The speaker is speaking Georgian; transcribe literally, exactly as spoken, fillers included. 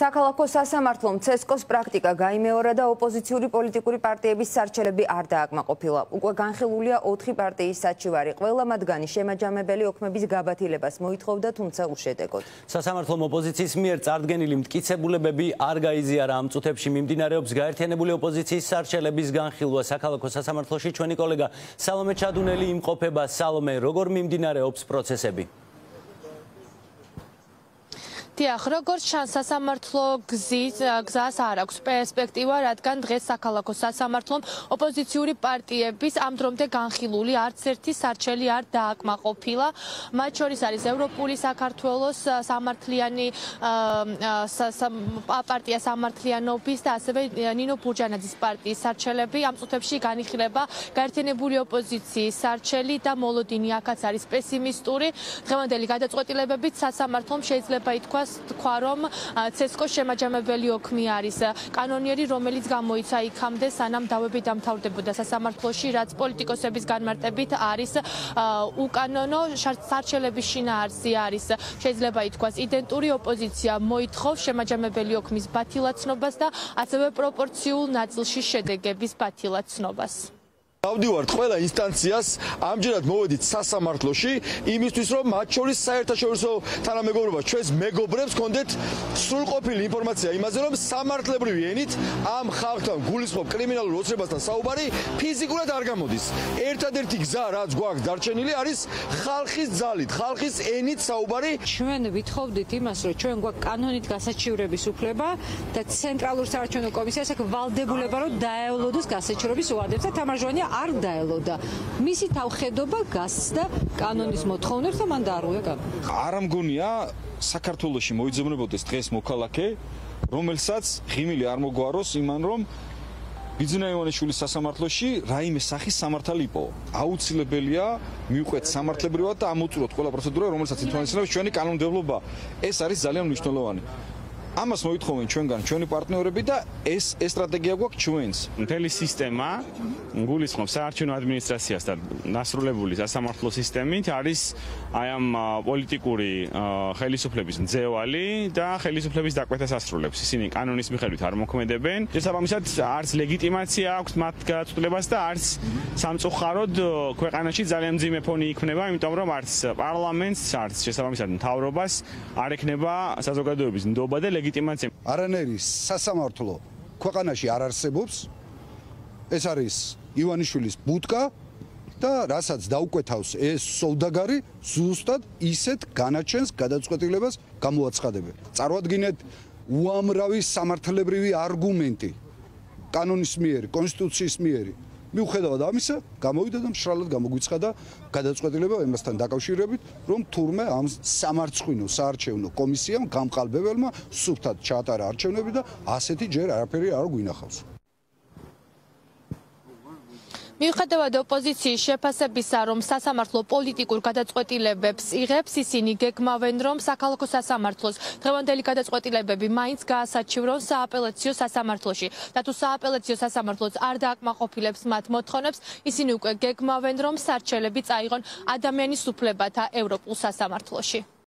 საქალაქო სასამართლომ ცესკოს პრაქტიკა გაიმეორა და ოპოზიციური პოლიტიკური პარტიების სარჩელები არ დააკმაყოფილა. უკვე განხილულია ოთხი პარტიის საჩივარი. ყველა მათგანი შემაჯამებელი ოქმების გაბათილებას მოითხოვდა, თუმცა უშედეგოდ. სასამართლომ ოპოზიციის მიერ წარდგენილი მტკიცებულებები არ გაიზიარა. ამ წუთებში მიმდინარეობს გაერთიანებული ოპოზიციის სარჩელების განხილვა საქალაქო სასამართლოში. ჩვენი კოლეგა სალომე ჩადუნელი იმყოფება. სალომე, როგორ მიმდინარეობს პროცესები? დიახ, როგორც ჩანს, სასამართლო გზის გზას არ აქვს პერსპექტივა, რადგან დღეს საქალაქო სასამართლომ ოპოზიციური პარტიების ამ დრომდე განხილული არც ერთი სარჩელი არ დააკმაყოფილა. მათ შორის არის ევროპული საქართველოს სამართლიანი პარტია სამართლიანობის და ასევე ნინო ბურჯანაძის პარტიის სარჩელები. ამ წუთებში განიხილება გაერთიანებული ოპოზიციის სარჩელი და მოლოდინი აქაც არის პესიმისტური. დღევანდელი გადაწყვეტილებებით სასამართლომ შეიძლება ითქვა თქვა რომ ცესკოს შემაჯამებელი ოქმი არის კანონიერი, რომელიც გამოიცა იქამდე სანამ დავები დამთავრდებოდა სასამართლოში, რაც პოლიტიკოსების განმარტებით არის უკანონო. სარჩელების შინაარსი არის შეიძლება ითქვას იდენტური. ოპოზიცია მოითხოვს შემაჯამებელი ოქმის ბათილაცნობას და ასევე პროპორციულ ნაწილში შედეგების ბათილაცნობას. დავდივართ ყველა ინსტანციას, ამჯერად მოვედით სასამართლოში, იმისთვის რომ მათ შორის საერთაშორისო თანამეგობრობას ჩვენს მეგობრებს გქონდეთ სრულყოფილი ინფორმაცია იმაზე, რომ სამართლებრივი ენით ამ ხალხთან გულისხმობ კრიმინალურ ოცნებასთან საუბარი ფიზიკურად არ გამოდის. ერთადერთი გზა, რაც გვაქვს დარჩენილი, არის ხალხის ძალით, ხალხის ენით საუბარი. ჩვენ ვითხოვდით იმას, რომ ჩვენ გვაქვს კანონით გასაჩივრების უფლება და ცენტრალურ საარჩევნო კომისიას აქვს ვალდებულება, რომ დაევლოდოს გასაჩივრების უადებს და თამარჯვანია არ დაელოდა. მისი თავხედობა გასცდა კანონის მოთხოვნებს და მან დაარღვია კანონი. არ ამგონია საქართველოში მოიძებნებოდეს დღეს მოქალაქე, რომელსაც ღიმილი არ მოგვაროს იმან, რომ ბიძინა ივანიშვილის სასამართლოში რაიმე სახის სამართალი იყო. აუცილებელია მიუყვეთ სამართლებრივად და ამოწუროთ ყველა პროცედურა, რომელსაც ითვალისწინებს ჩვენი კანონმდებლობა. ეს არის ძალიან მნიშვნელოვანი. ამას მოითხოვენ ჩვენგან ჩვენი პარტნიორები და ეს ეს სტრატეგია გვაქვს ჩვენს. მთელი სისტემა გულისხმობს საარჩევნო ადმინისტრაციას და დასრულებული სასამართლო სისტემით არის აი ამ პოლიტიკური ხელისუფლების მძევალი და ხელისუფლების დაკვეთას ასრულებს. ისინი კანონის მიხედვით არ მოქმედებენ. შესაბამისად არც ლეგიტიმაცია აქვს მათ გადაწყვეტილებას და არც სამწუხაროდ ქვეყანაში ძალიან მძიმე ფონი იქმნება, იმიტომ რომ არც პარლამენტს, არც შესაბამისად მთავრობას არ ექნება საზოგადოების ნდობა და არანაირი სასამართლო ქვეყანაში არ არსებობს. ეს არის ივანიშვილის ბუდკა და რასაც დაუკვეთავს ეს სოლდაგარი, ზუსტად ისეთ განაჩენს გადაწყვეტილებას გამოაცხადებენ. წარმოადგინეთ უამრავი სამართლებრივი არგუმენტი კანონის მიერ, კონსტიტუციის მიერ. მიუხედავად ამისა, გამოვიდა და მშრალად გამოგვიცხადა გადაწყვეტილება იმასთან დაკავშირებით, რომ თურმე ამ სამარცხვინო საარჩევნო კომისიამ გამყალბებელმა სუფთად ჩაატარა არჩევნები და ასეთი ჯერ არაფერი არ გვინახავს. მიუხედავად ოპოზიციის შეფასებისა, რომ სასამართლო პოლიტიკურ გადაწყვეტილებებს იღებს, ისინი გეგმავენ, რომ საქალაქო სასამართლოს დღევანდელი გადაწყვეტილებები მაინც გაასაჩივრონ სააპელაციო სასამართლოში. და თუ სააპელაციო სასამართლოც არ დააკმაყოფილებს მათ მოთხოვნებს, ისინი უკვე გეგმავენ, რომ სარჩელები წაიღონ ადამიანის უფლებათა ევროპულ სასამართლოში.